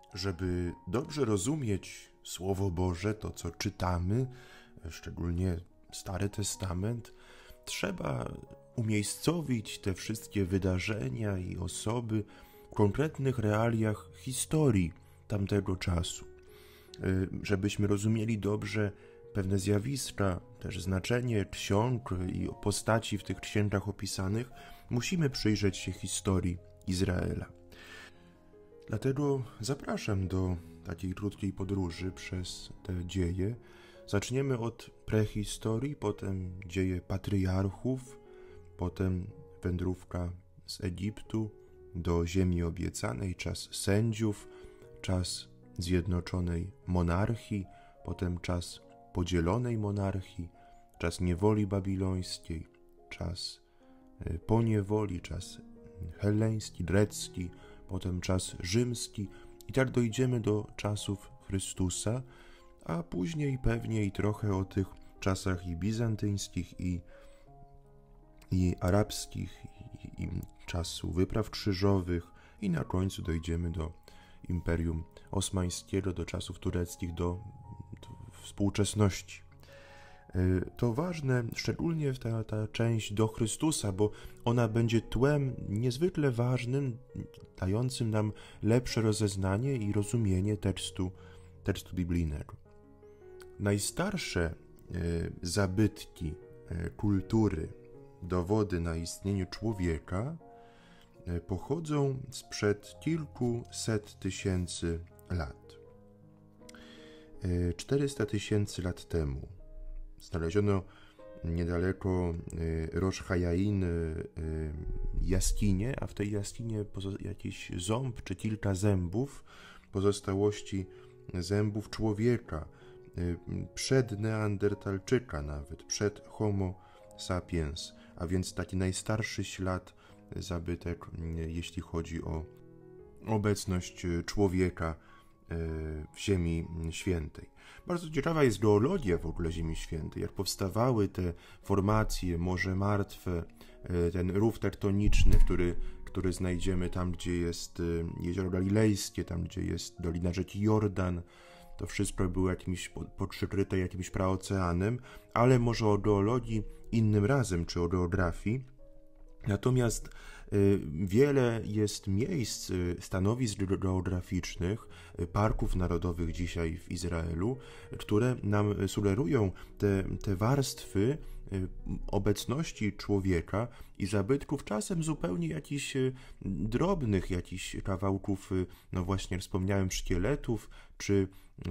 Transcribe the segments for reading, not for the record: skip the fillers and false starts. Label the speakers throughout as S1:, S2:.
S1: Żeby dobrze rozumieć Słowo Boże, to co czytamy, szczególnie Stary Testament, trzeba umiejscowić te wszystkie wydarzenia i osoby w konkretnych realiach historii tamtego czasu. Żebyśmy rozumieli dobrze pewne zjawiska, też znaczenie ksiąg i postaci w tych księgach opisanych, musimy przyjrzeć się historii Izraela. Dlatego zapraszam do takiej krótkiej podróży przez te dzieje. Zaczniemy od prehistorii, potem dzieje patriarchów, potem wędrówka z Egiptu do ziemi obiecanej, czas sędziów, czas zjednoczonej monarchii, potem czas podzielonej monarchii, czas niewoli babilońskiej, czas poniewoli, czas heleński, grecki, potem czas rzymski i tak dojdziemy do czasów Chrystusa, a później pewnie i trochę o tych czasach i bizantyńskich, i arabskich, i czasu wypraw krzyżowych i na końcu dojdziemy do Imperium Osmańskiego, do czasów tureckich, do współczesności. To ważne, szczególnie ta część do Chrystusa, bo ona będzie tłem niezwykle ważnym, dającym nam lepsze rozeznanie i rozumienie tekstu biblijnego. Najstarsze zabytki kultury, dowody na istnienie człowieka pochodzą sprzed kilkuset tysięcy lat. 400 000 lat temu znaleziono niedaleko Rosh Hajain jaskinię, a w tej jaskinie jakiś ząb czy kilka zębów, pozostałości zębów człowieka, przed Neandertalczyka nawet, przed Homo sapiens, a więc taki najstarszy ślad, zabytek, jeśli chodzi o obecność człowieka w Ziemi Świętej. Bardzo ciekawa jest geologia w ogóle Ziemi Świętej, jak powstawały te formacje, Morze Martwe, ten rów tektoniczny, który znajdziemy tam, gdzie jest Jezioro Galilejskie, tam, gdzie jest dolina rzeki Jordan. To wszystko było przykryte jakimś praoceanem, ale może o geologii innym razem, czy o geografii. Natomiast wiele jest miejsc, stanowisk geograficznych, parków narodowych dzisiaj w Izraelu, które nam sugerują te warstwy obecności człowieka i zabytków, czasem zupełnie jakichś drobnych, jakichś kawałków, no właśnie wspomniałem, szkieletów, czy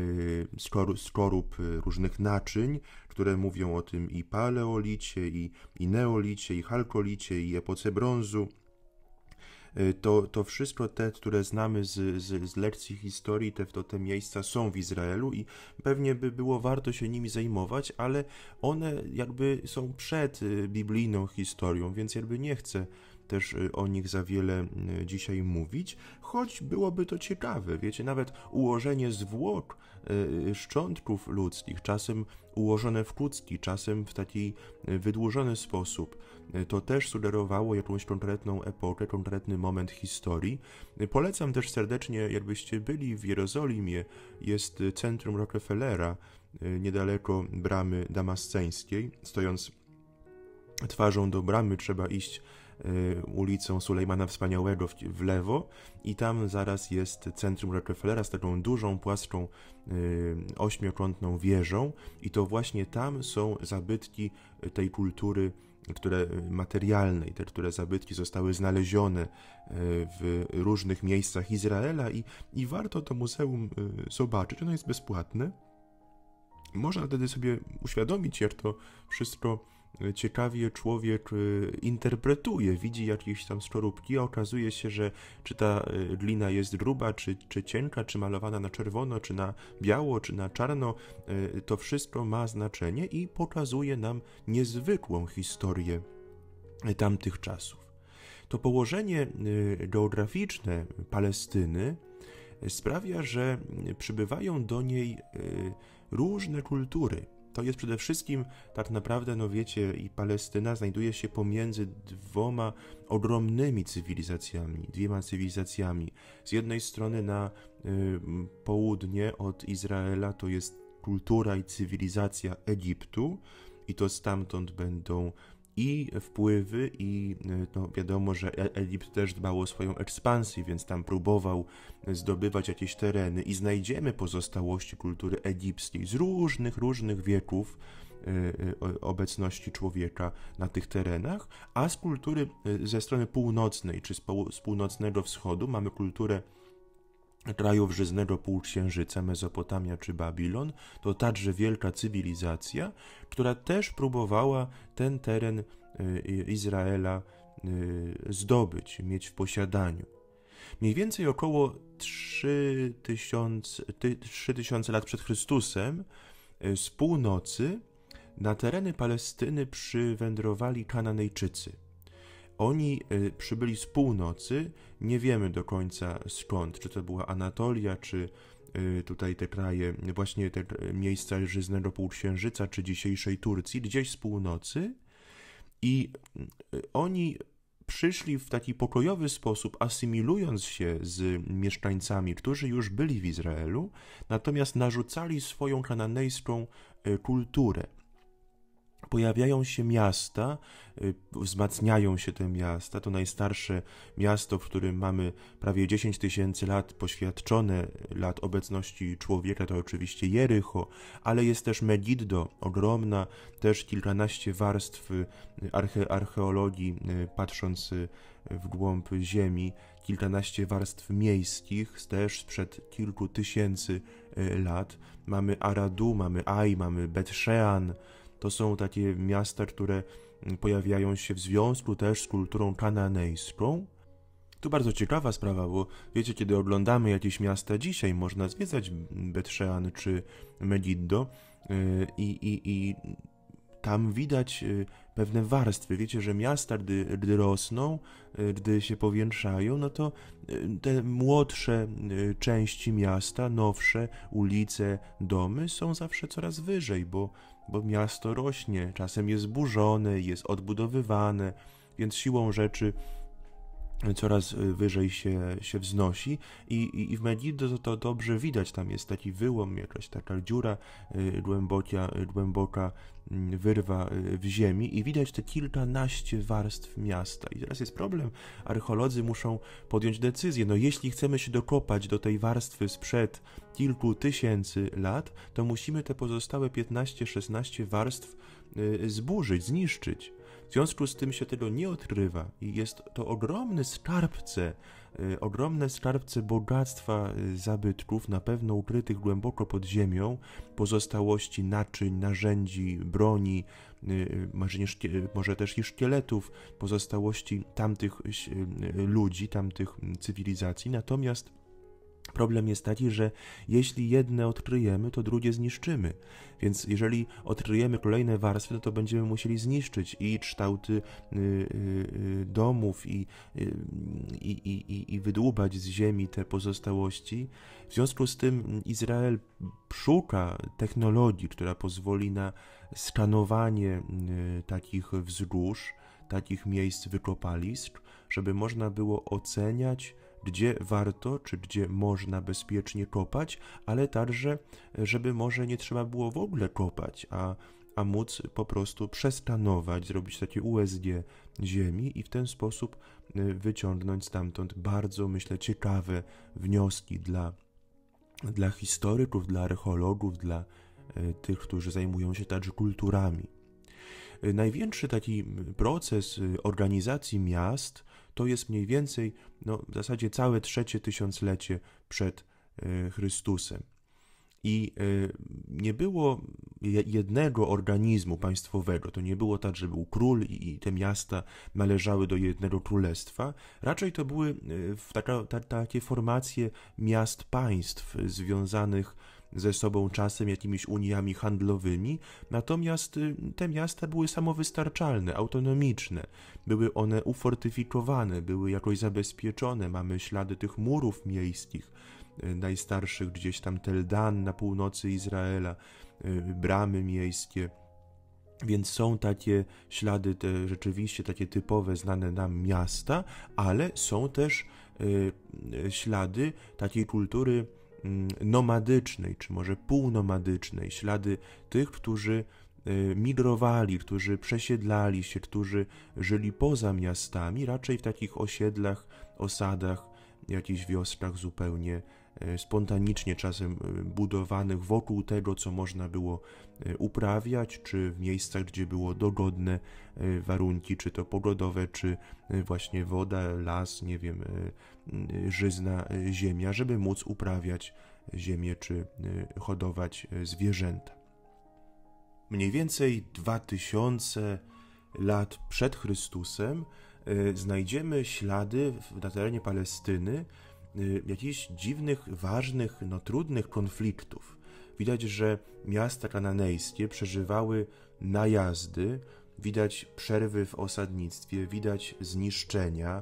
S1: skorup różnych naczyń, które mówią o tym i paleolicie, i neolicie, i chalkolicie, i epoce brązu. To wszystko te, które znamy z lekcji historii, te miejsca są w Izraelu i pewnie by było warto się nimi zajmować, ale one jakby są przed biblijną historią, więc jakby nie chcę też o nich za wiele dzisiaj mówić, choć byłoby to ciekawe, wiecie, nawet ułożenie zwłok szczątków ludzkich, czasem ułożone w kucki, czasem w taki wydłużony sposób, to też sugerowało jakąś konkretną epokę, konkretny moment historii. Polecam też serdecznie, jakbyście byli w Jerozolimie, jest centrum Rockefellera, niedaleko bramy damasceńskiej. Stojąc twarzą do bramy trzeba iść ulicą Sulejmana Wspaniałego w lewo i tam zaraz jest centrum Rockefellera z taką dużą, płaską, ośmiokątną wieżą i to właśnie tam są zabytki tej kultury, materialnej, te, które zabytki zostały znalezione w różnych miejscach Izraela i warto to muzeum zobaczyć. Ono jest bezpłatne. Można wtedy sobie uświadomić, jak to wszystko ciekawie człowiek interpretuje, widzi jakieś tam skorupki, a okazuje się, że czy ta glina jest gruba, czy cienka, czy malowana na czerwono, czy na biało, czy na czarno, to wszystko ma znaczenie i pokazuje nam niezwykłą historię tamtych czasów. To położenie geograficzne Palestyny sprawia, że przybywają do niej różne kultury. to jest przede wszystkim tak naprawdę, no wiecie, i Palestyna znajduje się pomiędzy dwiema cywilizacjami. Z jednej strony na południe od Izraela to jest kultura i cywilizacja Egiptu i to stamtąd będą i wpływy, i no wiadomo, że Egipt też dbał o swoją ekspansję, więc tam próbował zdobywać jakieś tereny i znajdziemy pozostałości kultury egipskiej z różnych wieków obecności człowieka na tych terenach, a z kultury ze strony północnej, czy z północnego wschodu mamy kulturę krajów żyznego półksiężyca, Mezopotamia czy Babilon, to także wielka cywilizacja, która też próbowała ten teren Izraela zdobyć, mieć w posiadaniu. Mniej więcej około 3000 lat przed Chrystusem z północy na tereny Palestyny przywędrowali Kananejczycy. Oni przybyli z północy, nie wiemy do końca skąd, czy to była Anatolia, czy tutaj te kraje, właśnie te miejsca żyznego półksiężyca, czy dzisiejszej Turcji, gdzieś z północy i oni przyszli w taki pokojowy sposób, asymilując się z mieszkańcami, którzy już byli w Izraelu, natomiast narzucali swoją kananejską kulturę. Pojawiają się miasta, wzmacniają się te miasta. To najstarsze miasto, w którym mamy prawie 10 000 lat poświadczone lat obecności człowieka, to oczywiście Jericho, ale jest też Megiddo, ogromna, też kilkanaście warstw archeologii, patrząc w głąb ziemi, kilkanaście warstw miejskich, też sprzed kilku tysięcy lat. Mamy Aradu, mamy Aj, mamy Bet-Shean. To są takie miasta, które pojawiają się w związku też z kulturą kananejską. To bardzo ciekawa sprawa, bo wiecie, kiedy oglądamy jakieś miasta dzisiaj, można zwiedzać Bet-Shean czy Megiddo i tam widać pewne warstwy. Wiecie, że miasta, gdy rosną, gdy się powiększają, no to te młodsze części miasta, nowsze ulice, domy są zawsze coraz wyżej, bo miasto rośnie, czasem jest zburzone, jest odbudowywane, więc siłą rzeczy coraz wyżej się wznosi i w Megiddo to dobrze widać, tam jest taki wyłom, jakaś taka dziura głęboka wyrwa w ziemi i widać te kilkanaście warstw miasta. I teraz jest problem, archeolodzy muszą podjąć decyzję, no jeśli chcemy się dokopać do tej warstwy sprzed kilku tysięcy lat, to musimy te pozostałe 15-16 warstw zburzyć, zniszczyć. W związku z tym się tego nie odkrywa i jest to ogromne skarbce bogactwa zabytków, na pewno ukrytych głęboko pod ziemią, pozostałości naczyń, narzędzi, broni, może też i szkieletów, pozostałości tamtych ludzi, tamtych cywilizacji. Natomiast problem jest taki, że jeśli jedne odkryjemy, to drugie zniszczymy. Więc jeżeli odkryjemy kolejne warstwy, to będziemy musieli zniszczyć i kształty domów i wydłubać z ziemi te pozostałości. W związku z tym Izrael szuka technologii, która pozwoli na skanowanie takich wzgórz, takich miejsc wykopalisk, żeby można było oceniać, gdzie warto, czy gdzie można bezpiecznie kopać, ale także, żeby może nie trzeba było w ogóle kopać, a móc po prostu przeskanować, zrobić takie USG ziemi i w ten sposób wyciągnąć stamtąd bardzo, myślę, ciekawe wnioski dla historyków, dla archeologów, dla tych, którzy zajmują się także kulturami. Największy taki proces organizacji miast to jest mniej więcej, w zasadzie całe trzecie tysiąclecie przed Chrystusem. I nie było jednego organizmu państwowego, to nie było tak, że był król i te miasta należały do jednego królestwa. Raczej to były takie formacje miast państw związanych ze sobą czasem jakimiś uniami handlowymi, natomiast te miasta były samowystarczalne, autonomiczne, były one ufortyfikowane, były jakoś zabezpieczone, mamy ślady tych murów miejskich, najstarszych gdzieś tam Tel Dan na północy Izraela, bramy miejskie. Więc są takie ślady, te rzeczywiście takie typowe, znane nam miasta, ale są też ślady takiej kultury nomadycznej, czy może półnomadycznej, ślady tych, którzy migrowali, którzy przesiedlali się, którzy żyli poza miastami, raczej w takich osiedlach, osadach, jakichś wioskach zupełnie spontanicznie czasem budowanych wokół tego, co można było uprawiać, czy w miejscach, gdzie było dogodne warunki, czy to pogodowe, czy właśnie woda, las, nie wiem, żyzna ziemia, żeby móc uprawiać ziemię, czy hodować zwierzęta. Mniej więcej 2000 lat przed Chrystusem znajdziemy ślady na terenie Palestyny jakichś dziwnych, ważnych, trudnych konfliktów. Widać, że miasta kananejskie przeżywały najazdy, widać przerwy w osadnictwie, widać zniszczenia,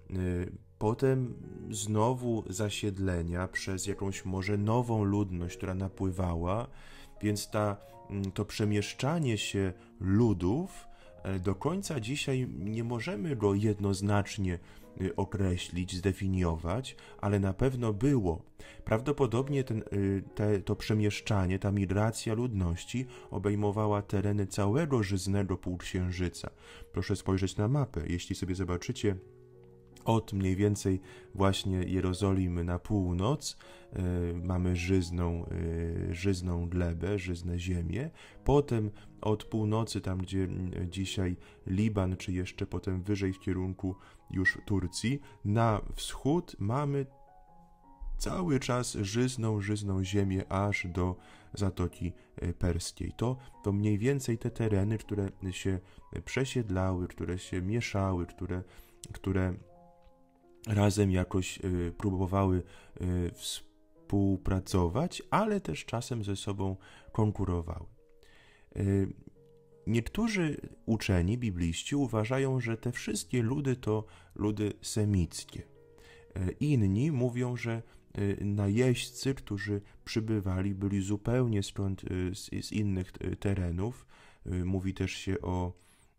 S1: potem znowu zasiedlenia przez jakąś może nową ludność, która napływała, więc to przemieszczanie się ludów do końca dzisiaj nie możemy go jednoznacznie określić, zdefiniować, ale na pewno było. Prawdopodobnie to przemieszczanie, ta migracja ludności obejmowała tereny całego żyznego półksiężyca. Proszę spojrzeć na mapę. Jeśli sobie zobaczycie od mniej więcej właśnie Jerozolimy na północ mamy żyzną glebę, żyzne ziemię. Potem od północy, tam gdzie dzisiaj Liban, czy jeszcze potem wyżej w kierunku już Turcji, na wschód mamy cały czas żyzną ziemię aż do Zatoki Perskiej. To mniej więcej te tereny, które się przesiedlały, które się mieszały, które razem jakoś próbowały współpracować, ale też czasem ze sobą konkurowały. Niektórzy uczeni, bibliści uważają, że te wszystkie ludy to ludy semickie. Inni mówią, że najeźdźcy, którzy przybywali, byli zupełnie z innych terenów. Mówi też się o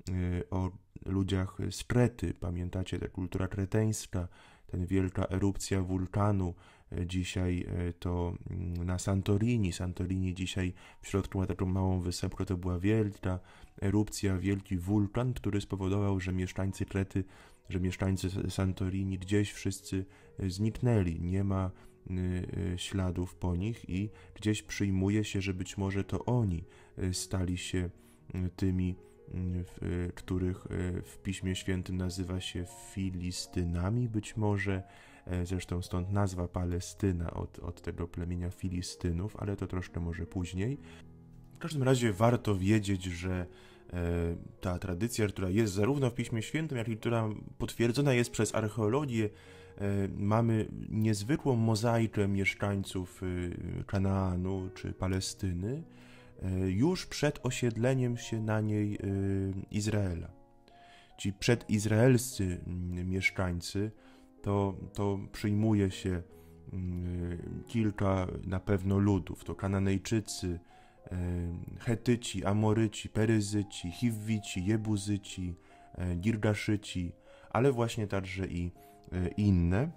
S1: ludziach z Krety. Pamiętacie, ta kultura kreteńska, ten wielka erupcja wulkanu, dzisiaj to na Santorini. Santorini dzisiaj w środku ma taką małą wysepkę, to była wielka erupcja, wielki wulkan, który spowodował, że mieszkańcy Krety, że mieszkańcy Santorini gdzieś wszyscy zniknęli. Nie ma śladów po nich i gdzieś przyjmuje się, że być może to oni stali się tymi, których w Piśmie Świętym nazywa się Filistynami, być może, zresztą stąd nazwa Palestyna od tego plemienia Filistynów, ale to troszkę może później. W każdym razie warto wiedzieć, że ta tradycja, która jest zarówno w Piśmie Świętym, jak i która potwierdzona jest przez archeologię, mamy niezwykłą mozaikę mieszkańców Kanaanu czy Palestyny, już przed osiedleniem się na niej Izraela. Ci przedizraelscy mieszkańcy, to przyjmuje się kilka na pewno ludów. To Kananejczycy, Chetyci, Amoryci, Peryzyci, Hiwici, Jebuzyci, Girgaszyci, ale właśnie także i inne.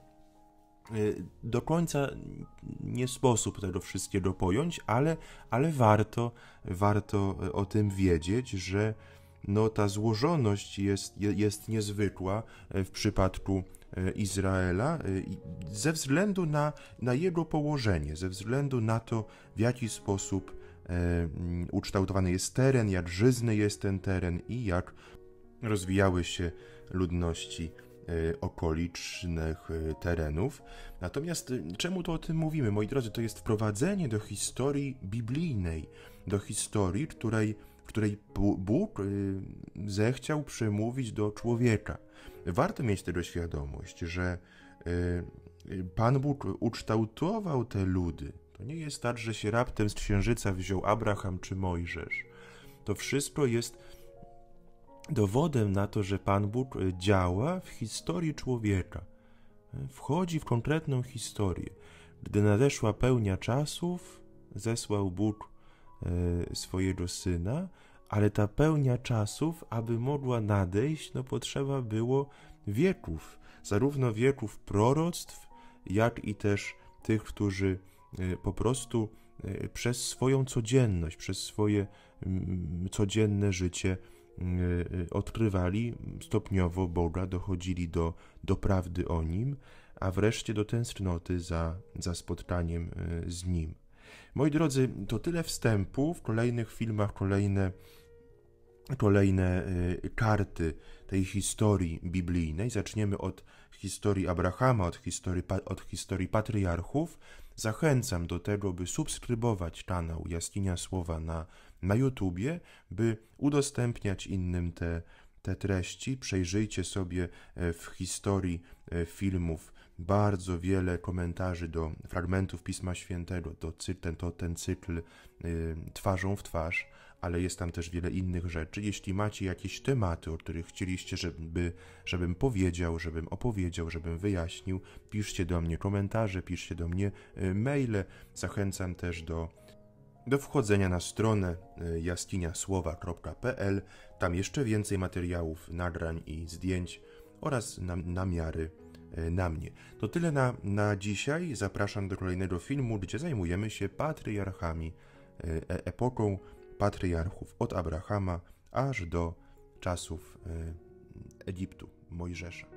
S1: Do końca nie sposób tego wszystkiego pojąć, ale warto o tym wiedzieć, że ta złożoność jest niezwykła w przypadku Izraela ze względu na jego położenie, ze względu na to, w jaki sposób ukształtowany jest teren, jak żyzny jest ten teren i jak rozwijały się ludności okolicznych terenów. Natomiast czemu to o tym mówimy? Moi drodzy, to jest wprowadzenie do historii biblijnej, do historii, w której Bóg zechciał przemówić do człowieka. Warto mieć tego świadomość, że Pan Bóg ukształtował te ludy. To nie jest tak, że się raptem z księżyca wziął Abraham czy Mojżesz. To wszystko jest dowodem na to, że Pan Bóg działa w historii człowieka. Wchodzi w konkretną historię. Gdy nadeszła pełnia czasów, zesłał Bóg swojego Syna, ale ta pełnia czasów, aby mogła nadejść, potrzeba było wieków. Zarówno wieków proroctw, jak i też tych, którzy po prostu przez swoją codzienność, przez swoje codzienne życie odkrywali stopniowo Boga, dochodzili do prawdy o Nim, a wreszcie do tęsknoty za spotkaniem z Nim. Moi drodzy, to tyle wstępu. W kolejnych filmach kolejne karty tej historii biblijnej. Zaczniemy od historii Abrahama, od historii patriarchów. Zachęcam do tego, by subskrybować kanał Jaskinia Słowa na YouTubie, by udostępniać innym te treści. Przejrzyjcie sobie w historii filmów bardzo wiele komentarzy do fragmentów Pisma Świętego, ten cykl Twarzą w twarz, ale jest tam też wiele innych rzeczy. Jeśli macie jakieś tematy, o których chcieliście, żebym powiedział, żebym opowiedział, żebym wyjaśnił, piszcie do mnie komentarze, piszcie do mnie maile. Zachęcam też do wchodzenia na stronę jaskiniasłowa.pl. Tam jeszcze więcej materiałów, nagrań i zdjęć oraz namiary na mnie. To tyle na dzisiaj. Zapraszam do kolejnego filmu, gdzie zajmujemy się patriarchami, epoką patriarchów od Abrahama aż do czasów Egiptu, Mojżesza.